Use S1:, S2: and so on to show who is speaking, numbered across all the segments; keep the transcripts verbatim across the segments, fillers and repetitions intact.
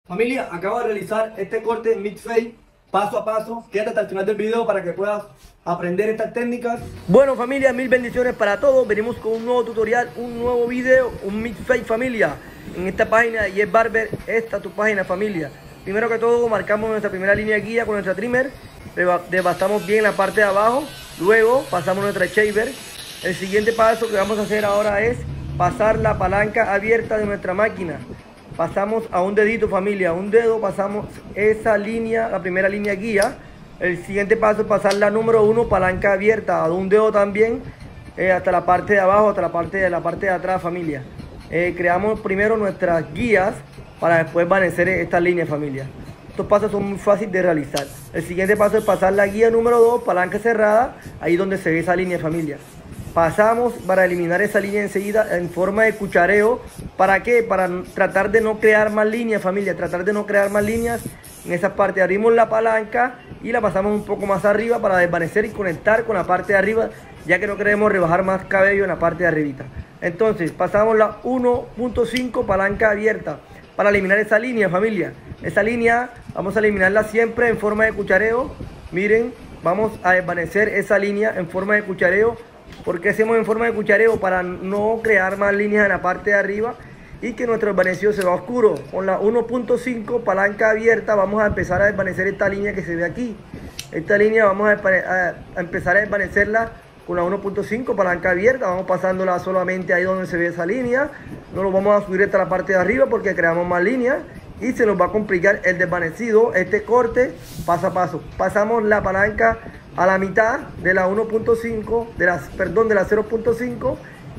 S1: Familia, acabo de realizar este corte mix fade paso a paso. Quédate hasta el final del video para que puedas aprender estas técnicas. Bueno familia, mil bendiciones para todos. Venimos con un nuevo tutorial, un nuevo video, un mix fade familia. En esta página de Jet Barber, esta es tu página familia. Primero que todo marcamos nuestra primera línea guía con nuestra trimmer. Devastamos bien la parte de abajo. Luego pasamos nuestra shaver. El siguiente paso que vamos a hacer ahora es pasar la palanca abierta de nuestra máquina. Pasamos a un dedito familia, un dedo, pasamos esa línea, la primera línea guía. El siguiente paso es pasar la número uno, palanca abierta, a un dedo también, eh, hasta la parte de abajo, hasta la parte de la parte de atrás familia. Eh, creamos primero nuestras guías para después desvanecer esta línea familia. Estos pasos son muy fáciles de realizar. El siguiente paso es pasar la guía número dos, palanca cerrada, ahí donde se ve esa línea familia. Pasamos para eliminar esa línea enseguida en forma de cuchareo. ¿Para qué? Para tratar de no crear más líneas familia, tratar de no crear más líneas en esa parte. Abrimos la palanca y la pasamos un poco más arriba para desvanecer y conectar con la parte de arriba, ya que no queremos rebajar más cabello en la parte de arribita. Entonces pasamos la uno punto cinco, palanca abierta, para eliminar esa línea familia. Esa línea vamos a eliminarla siempre en forma de cuchareo. Miren, vamos a desvanecer esa línea en forma de cuchareo. ¿Por qué hacemos en forma de cuchareo? Para no crear más líneas en la parte de arriba y que nuestro desvanecido se vea oscuro. Con la uno punto cinco, palanca abierta, vamos a empezar a desvanecer esta línea que se ve aquí. Esta línea vamos a, a, a empezar a desvanecerla con la uno punto cinco, palanca abierta. Vamos pasándola solamente ahí donde se ve esa línea. No lo vamos a subir hasta la parte de arriba porque creamos más líneas y se nos va a complicar el desvanecido, este corte paso a paso. Pasamos la palanca a la mitad de la uno punto cinco, de las, perdón, de la cero punto cinco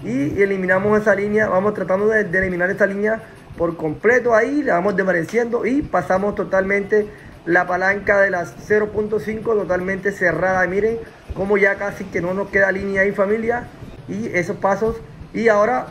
S1: y eliminamos esa línea. Vamos tratando de, de eliminar esta línea por completo ahí, la vamos desvaneciendo y pasamos totalmente la palanca de la cero punto cinco totalmente cerrada. Miren como ya casi que no nos queda línea ahí familia, y esos pasos. Y ahora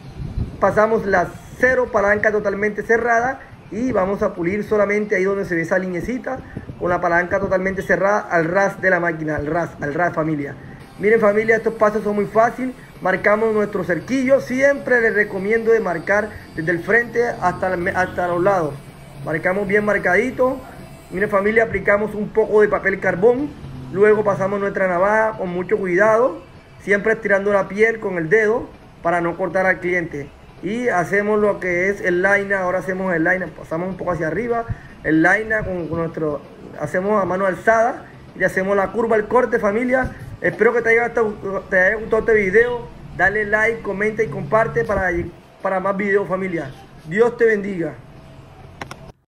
S1: pasamos la cero, palanca totalmente cerrada, y vamos a pulir solamente ahí donde se ve esa linecita con la palanca totalmente cerrada al ras de la máquina, al ras, al ras familia. Miren familia, estos pasos son muy fáciles. Marcamos nuestro cerquillo, siempre les recomiendo de marcar desde el frente hasta, hasta los lados. Marcamos bien marcadito. Miren familia, aplicamos un poco de papel carbón, luego pasamos nuestra navaja con mucho cuidado, siempre estirando la piel con el dedo para no cortar al cliente. Y hacemos lo que es el line, ahora hacemos el line, pasamos un poco hacia arriba, el line con, con nuestro, hacemos a mano alzada y hacemos la curva, el corte familia. Espero que te haya, te haya gustado este video, dale like, comenta y comparte para, para más videos familia. Dios te bendiga.